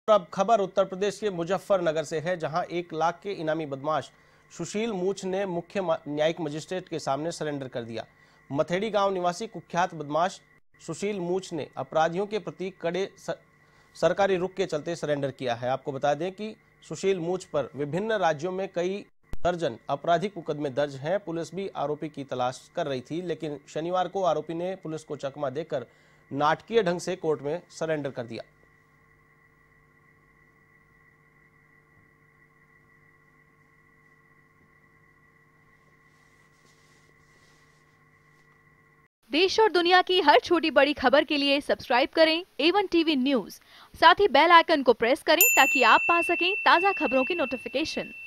अब खबर उत्तर प्रदेश के मुजफ्फरनगर से है, जहां 1 लाख के इनामी बदमाश सुशील मूछ ने मुख्य न्यायिक मजिस्ट्रेट के सामने सरेंडर कर दिया। मथेड़ी गांव निवासी कुख्यात बदमाश सुशील मूछ ने अपराधियों के प्रति कड़े सरकारी रुख के चलते सरेंडर किया है। आपको बता दें कि सुशील मूछ पर विभिन्न राज्यों में कई दर्जन आपराधिक मुकदमे दर्ज हैं। पुलिस भी आरोपी की तलाश कर रही थी, लेकिन शनिवार को आरोपी ने पुलिस को चकमा देकर नाटकीय ढंग से कोर्ट में सरेंडर कर दिया। देश और दुनिया की हर छोटी बड़ी खबर के लिए सब्सक्राइब करें A1 टीवी न्यूज़। साथ ही बेल आइकन को प्रेस करें ताकि आप पा सकें ताज़ा खबरों की नोटिफिकेशन।